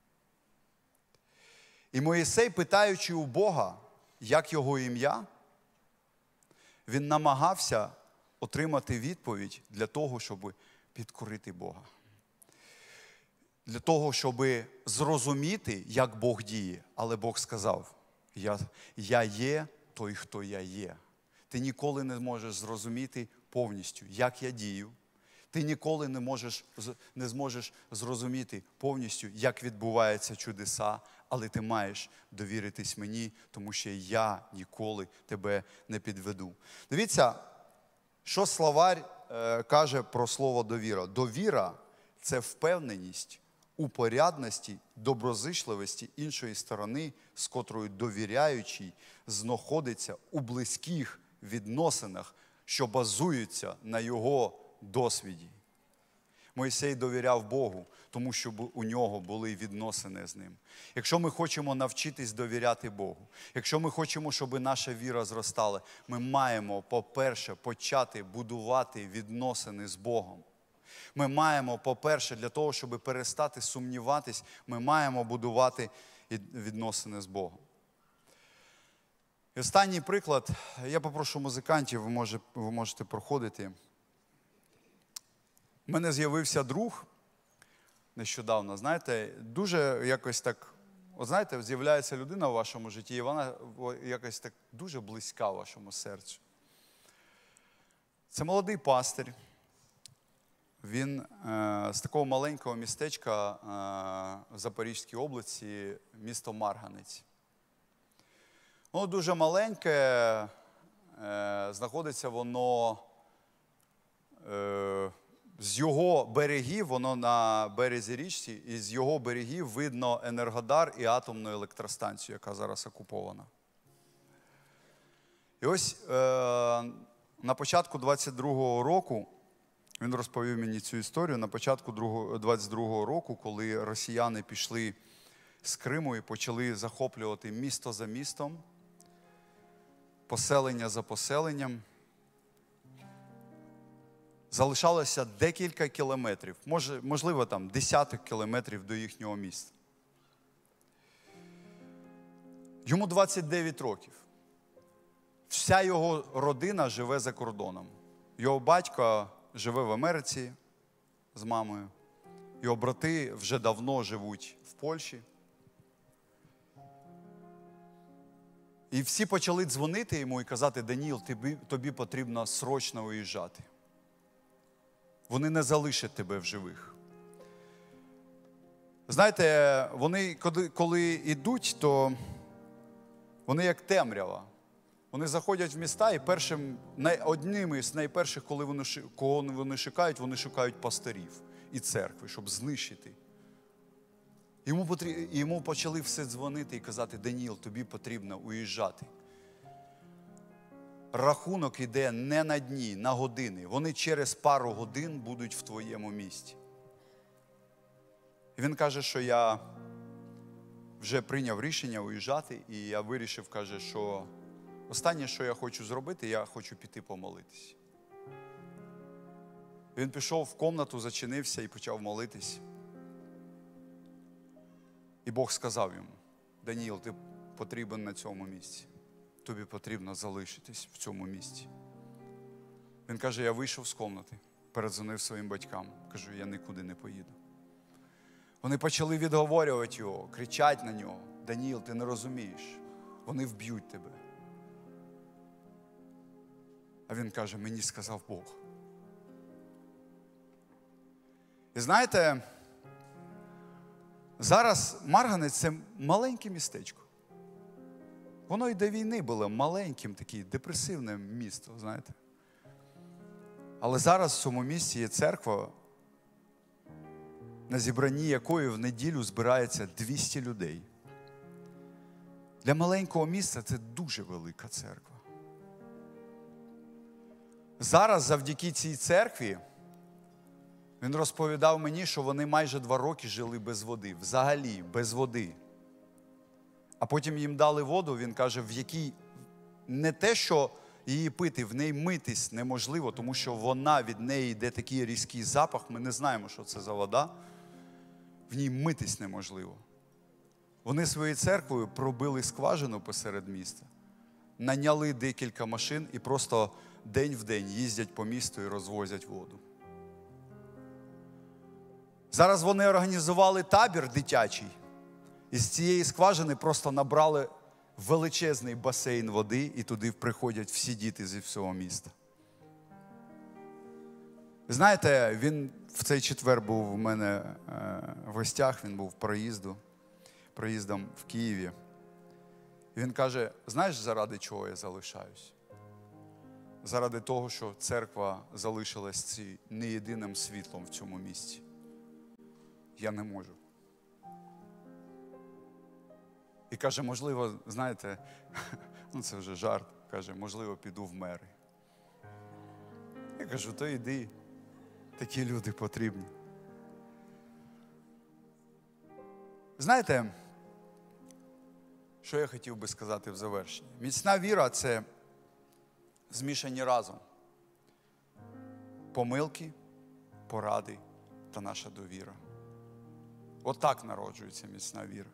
[SPEAKER 1] І Моїсей, питаючи у Бога, як його ім'я, він намагався отримати відповідь для того, щоб підкорити Бога. Для того, щоб зрозуміти, як Бог діє. Але Бог сказав: я є той, хто я є. Ти ніколи не можеш зрозуміти повністю, як я дію. Ти ніколи не зможеш зрозуміти повністю, як відбуваються чудеса, але ти маєш довіритись мені, тому що я ніколи тебе не підведу. Дивіться, що словарь каже про слово довіра. Довіра – це впевненість у порядності, доброзичливості іншої сторони, з котрою довіряючий знаходиться у близьких відносинах, що базуються на його досвіді. Мойсей довіряв Богу, тому що у нього були відносини з ним. Якщо ми хочемо навчитись довіряти Богу, якщо ми хочемо, щоб наша віра зростала, ми маємо, по-перше, почати будувати відносини з Богом. Ми маємо, по-перше, для того, щоб перестати сумніватись, ми маємо будувати відносини з Богом. І останній приклад, я попрошу музикантів, ви можете проходити. У мене з'явився друг нещодавно, знаєте, дуже якось так, от знаєте, з'являється людина в вашому житті, і вона якось так дуже близька вашому серцю. Це молодий пастир. Він з такого маленького містечка в Запорізькій області, місто Марганець. Воно дуже маленьке, знаходиться воно з його берегів, воно на березі річці, і з його берегів видно Енергодар і атомну електростанцію, яка зараз окупована. І ось на початку 22-го року, він розповів мені цю історію, на початку 22-го року, коли росіяни пішли з Криму і почали захоплювати місто за містом, поселення за поселенням, залишалося декілька кілометрів, можливо, там десяток кілометрів до їхнього міста. Йому 29 років. Вся його родина живе за кордоном. Його батько живе в Америці з мамою. Його брати вже давно живуть в Польщі. І всі почали дзвонити йому і казати: Даніл, тобі потрібно срочно уїжджати. Вони не залишать тебе в живих. Знаєте, вони, коли йдуть, то вони як темрява. Вони заходять в міста і одними з найперших, кого вони шукають пастирів і церкви, щоб знищити. Йому почали все дзвонити і казати: Даніл, тобі потрібно уїжджати. Рахунок іде не на дні, на години. Вони через пару годин будуть в твоєму місті. І він каже, що я вже прийняв рішення уїжджати, і я вирішив, каже, що останнє, що я хочу зробити, я хочу піти помолитись. Він пішов в кімнату, зачинився і почав молитись. І Бог сказав йому: Даніїл, ти потрібен на цьому місці. Тобі потрібно залишитись в цьому місці. Він каже: я вийшов з кімнати, передзвонив своїм батькам. Кажу: я нікуди не поїду. Вони почали відговорювати його, кричать на нього: Даніїл, ти не розумієш, вони вб'ють тебе. А він каже: мені сказав Бог. І знаєте, зараз Марганець – це маленьке містечко. Воно і до війни було маленьким, таке депресивне місто, знаєте. Але зараз в цьому місті є церква, на зібранні якої в неділю збирається 200 людей. Для маленького міста це дуже велика церква. Зараз завдяки цій церкві він розповідав мені, що вони майже 2 роки жили без води. Взагалі, без води. А потім їм дали воду, він каже, в якій не те, що її пити, в неї митись неможливо, тому що від неї йде такий різкий запах, ми не знаємо, що це за вода. В ній митись неможливо. Вони своєю церквою пробили скважину посеред міста, наняли декілька машин і просто день в день їздять по місту і розвозять воду. Зараз вони організували табір дитячий. І з цієї скважини просто набрали величезний басейн води, і туди приходять всі діти зі всього міста. Знаєте, він в цей четвер був у мене в гостях, він був проїздом в Києві. І він каже: знаєш, заради чого я залишаюсь? Заради того, що церква залишилась не єдиним світлом в цьому місті. Я не можу. І каже, можливо, знаєте, це вже жарт, каже, можливо, піду в мери. Я кажу, то йди, такі люди потрібні. Знаєте, що я хотів би сказати в завершенні? Міцна віра – це змішані разом помилки, поради та наша довіра. Отак народжується міцна віра.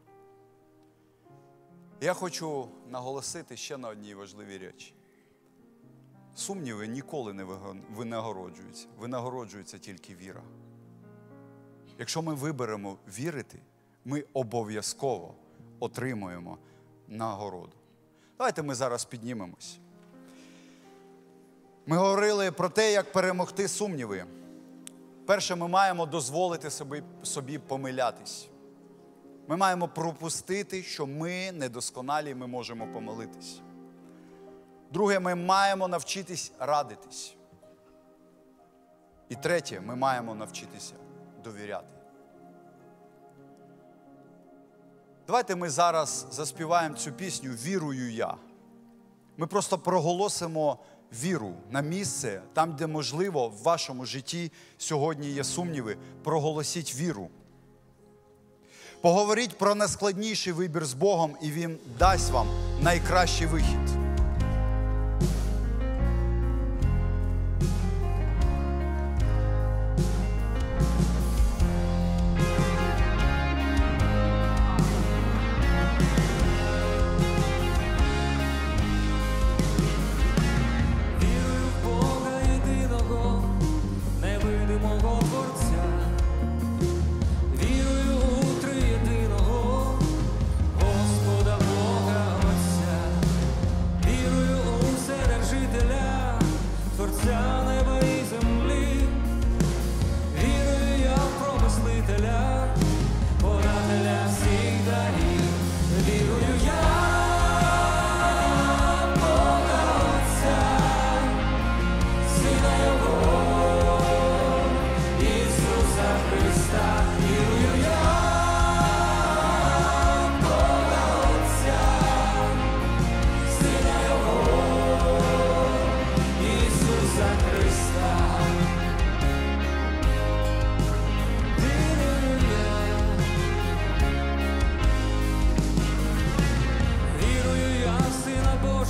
[SPEAKER 1] Я хочу наголосити ще на одній важливій речі. Сумніви ніколи не винагороджуються. Винагороджується тільки віра. Якщо ми виберемо вірити, ми обов'язково отримуємо нагороду. Давайте ми зараз піднімемось. Ми говорили про те, як перемогти сумніви. Перше, ми маємо дозволити собі помилятись. Ми маємо пропустити, що ми недосконалі, ми можемо помилитись. Друге, ми маємо навчитись радитись. І третє, ми маємо навчитися довіряти. Давайте ми зараз заспіваємо цю пісню «Вірую я». Ми просто проголосимо віру на місце, там, де, можливо, в вашому житті сьогодні є сумніви, проголосіть віру. Поговоріть про найскладніший вибір з Богом, і Він дасть вам найкращий вихід.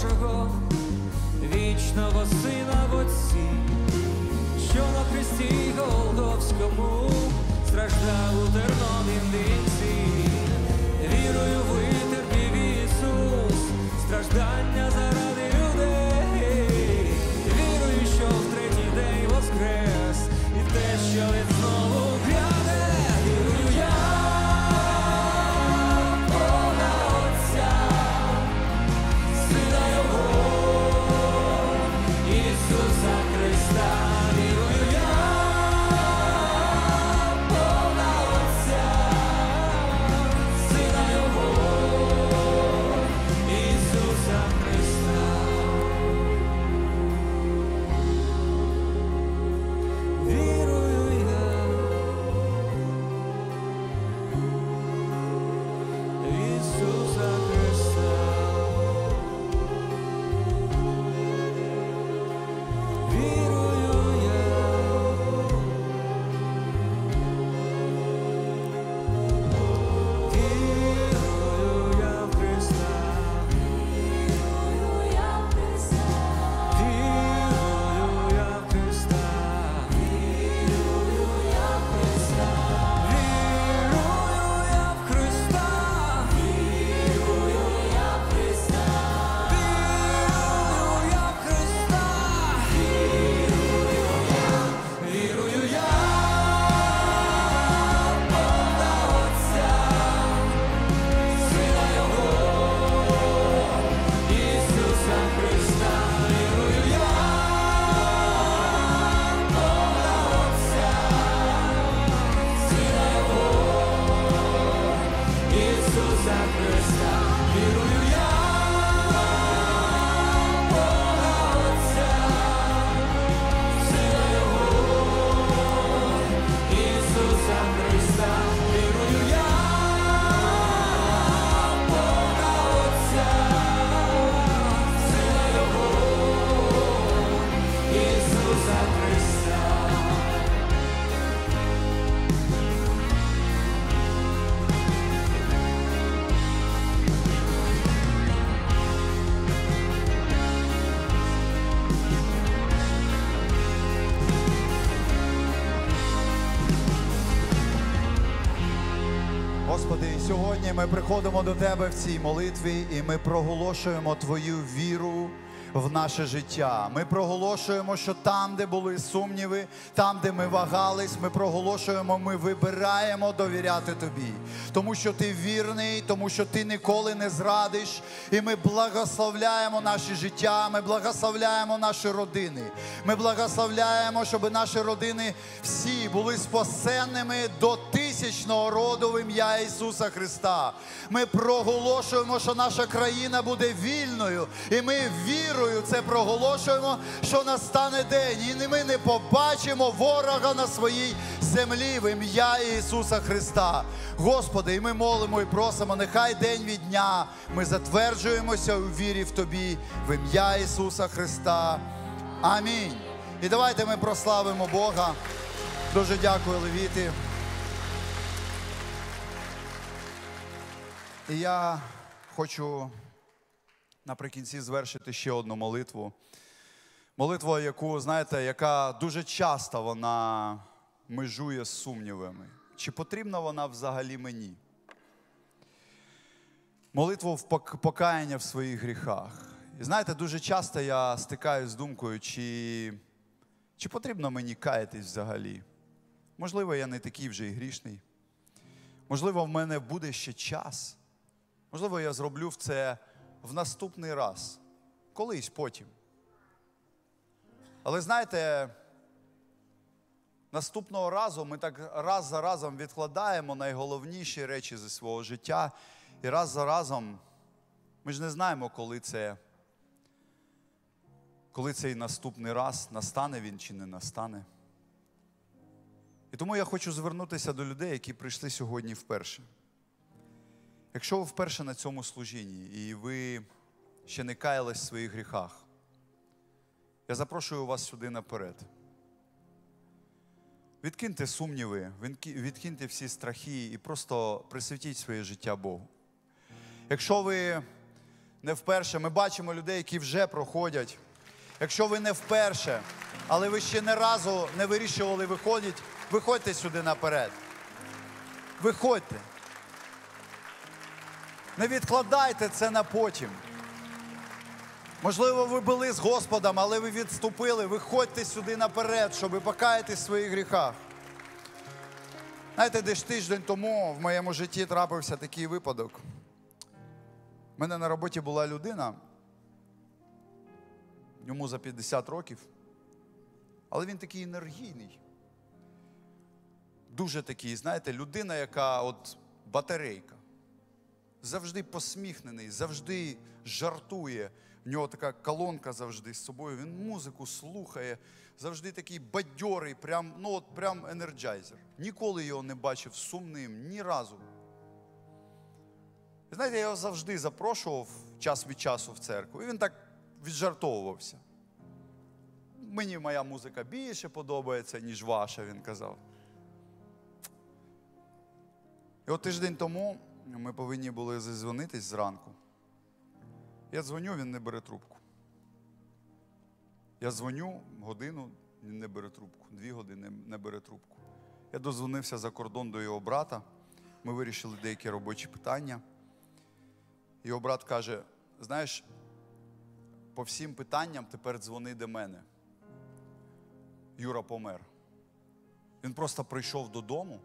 [SPEAKER 2] Вічного Сина в Отці, що на хресті Кому страждав у терновім вінці, вірою витерпів Ісус страждання заради людей, вірую, що в третій день воскрес, і те, що він знову гряде, вірую я в Бога Отця, Сина Його, Ісуса Христа, вірую я.
[SPEAKER 1] Господи, сьогодні ми приходимо до Тебе в цій молитві і ми проголошуємо Твою віру в наше життя. Ми проголошуємо, що там, де були сумніви, там, де ми вагались, ми проголошуємо, ми вибираємо довіряти Тобі. Тому що Ти вірний, тому що Ти ніколи не зрадиш. І ми благословляємо наші життя, ми благословляємо наші родини. Ми благословляємо, щоб наші родини всі були спасенними до тисячного роду в ім'я Ісуса Христа. Ми проголошуємо, що наша країна буде вільною. І ми вірою це проголошуємо, що настане день. І ми не побачимо ворога на своїй землі в ім'я Ісуса Христа. Господи, і ми молимо і просимо, нехай день від дня ми затверджуємося у вірі в Тобі в ім'я Ісуса Христа. Амінь. І давайте ми прославимо Бога. Дуже дякую, левіти. І я хочу наприкінці звершити ще одну молитву. Молитву, яку, знаєте, яка дуже часто вона межує з сумнівами. Чи потрібна вона взагалі мені? Молитву в покаяння в своїх гріхах. І знаєте, дуже часто я стикаюсь з думкою, чи потрібно мені каятись взагалі? Можливо, я не такий вже і грішний. Можливо, в мене буде ще час. Можливо, я зроблю це в наступний раз. Колись потім. Але знаєте, наступного разу ми так раз за разом відкладаємо найголовніші речі зі свого життя. І раз за разом ми ж не знаємо, коли цей наступний раз, настане він чи не настане. І тому я хочу звернутися до людей, які прийшли сьогодні вперше. Якщо ви вперше на цьому служінні і ви ще не каялись в своїх гріхах, я запрошую вас сюди наперед. Відкиньте сумніви, відкиньте всі страхи і просто присвятіть своє життя Богу. Якщо ви не вперше, ми бачимо людей, які вже проходять. Якщо ви не вперше, але ви ще не разу не вирішували виходити, Виходьте сюди наперед. Виходьте. Не відкладайте це на потім. Можливо, ви були з Господом, але ви відступили. Виходьте сюди наперед, щоб покаятись в своїх гріхах. Знаєте, десь тиждень тому в моєму житті трапився такий випадок. У мене на роботі була людина, йому за 50 років, але він такий енергійний. Дуже такий, знаєте, людина, яка от батарейка. Завжди посміхнений, завжди жартує. В нього така колонка завжди з собою, він музику слухає, завжди такий бадьорий, прям енерджайзер. Ніколи його не бачив сумним, ні разу. Знаєте, я його завжди запрошував час від часу в церкву, і він так віджартовувався. Мені моя музика більше подобається, ніж ваша, він казав. І от тиждень тому ми повинні були зідзвонитись зранку. Я дзвоню, він не бере трубку. Я дзвоню годину, він не бере трубку. 2 години не бере трубку. Я додзвонився за кордон до його брата. Ми вирішили деякі робочі питання. Його брат каже, знаєш, по всім питанням тепер дзвони до мене. Юра помер. Він просто прийшов додому,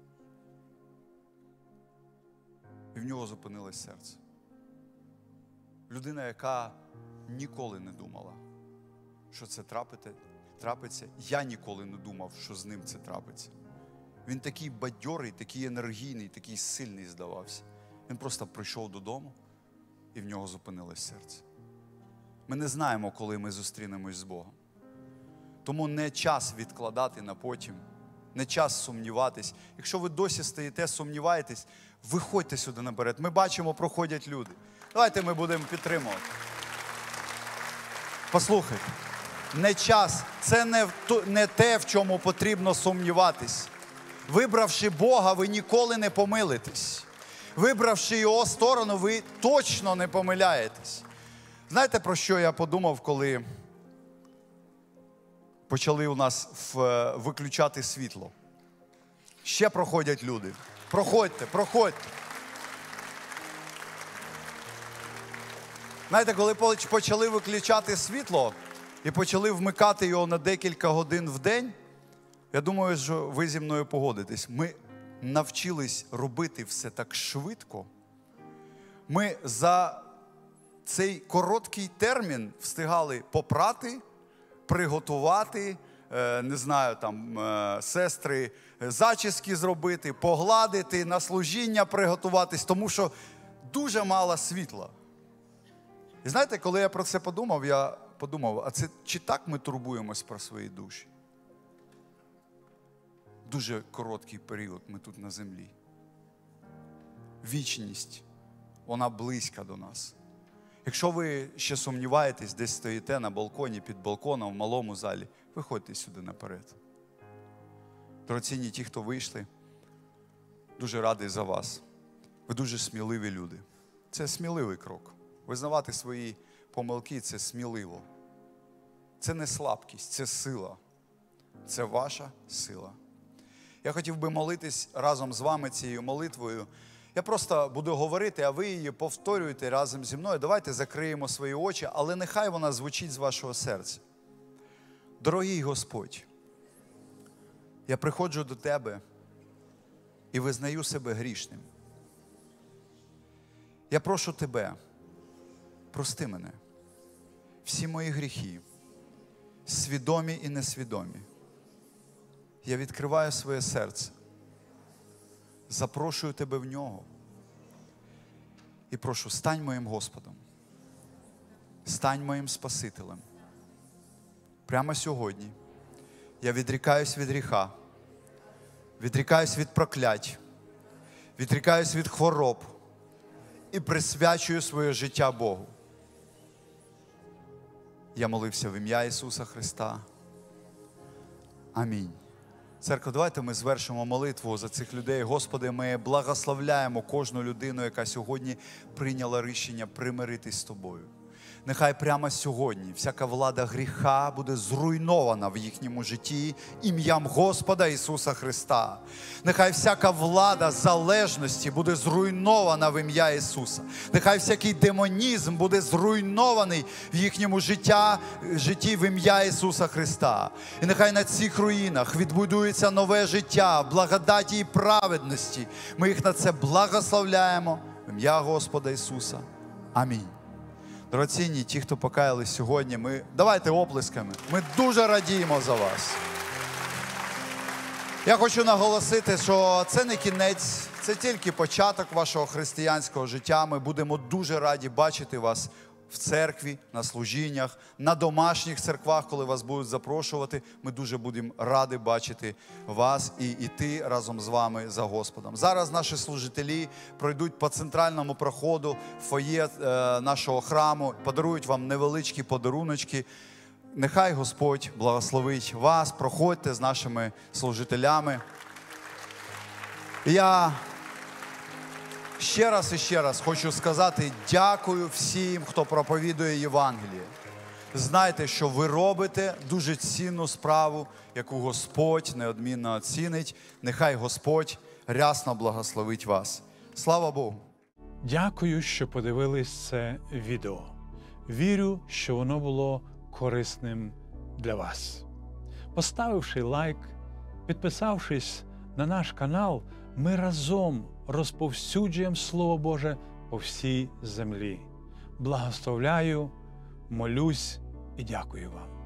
[SPEAKER 1] і в нього зупинилось серце. Людина, яка ніколи не думала, що це трапиться. Я ніколи не думав, що з ним це трапиться. Він такий бадьорий, такий енергійний, такий сильний здавався. Він просто прийшов додому, і в нього зупинилось серце. Ми не знаємо, коли ми зустрінемось з Богом. Тому не час відкладати на потім, не час сумніватись. Якщо ви досі стоїте, сумніваєтесь, виходьте сюди наперед. Ми бачимо, проходять люди. Давайте ми будемо підтримувати. Послухайте, не час, це не те, в чому потрібно сумніватись. Вибравши Бога, ви ніколи не помилитесь. Вибравши Його сторону, ви точно не помиляєтесь. Знаєте, про що я подумав, коли почали у нас виключати світло? Ще проходять люди. Проходьте. Знаєте, коли почали виключати світло і почали вмикати його на декілька годин в день, я думаю, що ви зі мною погодитесь. Ми навчились робити все так швидко. Ми за цей короткий термін встигали попрати, приготувати, не знаю, сестри, зачіски зробити, погладити, на служіння приготуватись, тому що дуже мало світла. І знаєте, коли я про це подумав, а це чи так ми турбуємось про свої душі? Дуже короткий період ми тут на землі. Вічність, вона близька до нас. Якщо ви ще сумніваєтесь, десь стоїте на балконі, під балконом, в малому залі, виходьте сюди наперед. Дорогоцінні ті, хто вийшли, дуже радий за вас. Ви дуже сміливі люди. Це сміливий крок. Визнавати свої помилки – це сміливо. Це не слабкість, це сила. Це ваша сила. Я хотів би молитись разом з вами цією молитвою. Я просто буду говорити, а ви її повторюєте разом зі мною. Давайте закриємо свої очі, але нехай вона звучить з вашого серця. Дорогий Господь, я приходжу до Тебе і визнаю себе грішним. Я прошу Тебе, прости мене, всі мої гріхи, свідомі і несвідомі. Я відкриваю своє серце, запрошую Тебе в нього і прошу, стань моїм Господом, стань моїм Спасителем. Прямо сьогодні я відрікаюсь від гріха, відрікаюсь від проклять, відрікаюсь від хвороб і присвячую своє життя Богу. Я молився в ім'я Ісуса Христа. Амінь. Церква, давайте ми звершимо молитву за цих людей. Господи, ми благословляємо кожну людину, яка сьогодні прийняла рішення примиритись з Тобою. Нехай прямо сьогодні всяка влада гріха буде зруйнована в їхньому житті ім'ям Господа Ісуса Христа. Нехай всяка влада залежності буде зруйнована в ім'я Ісуса. Нехай всякий демонізм буде зруйнований в їхньому житті в ім'я Ісуса Христа. І нехай на цих руїнах відбудується нове життя, благодаті і праведності. Ми їх на це благословляємо в ім'я Господа Ісуса. Амінь. Дорогоцінні, ті, хто покаялись сьогодні, давайте оплесками. Ми дуже радіємо за вас. Я хочу наголосити, що це не кінець, це тільки початок вашого християнського життя. Ми будемо дуже раді бачити вас в церкві, на служіннях, на домашніх церквах, коли вас будуть запрошувати. Ми дуже будемо раді бачити вас і йти разом з вами за Господом. Зараз наші служителі пройдуть по центральному проходу в фоє нашого храму, подарують вам невеличкі подаруночки. Нехай Господь благословить вас, проходьте з нашими служителями. Я ще раз і ще раз хочу сказати дякую всім, хто проповідує Євангеліє. Знайте, що ви робите дуже цінну справу, яку Господь неодмінно оцінить. Нехай Господь рясно благословить вас. Слава Богу!
[SPEAKER 3] Дякую, що подивились це відео. Вірю, що воно було корисним для вас. Поставивши лайк, підписавшись на наш канал, ми разом розповсюджуємо Слово Боже по всій землі. Благословляю, молюсь і дякую вам.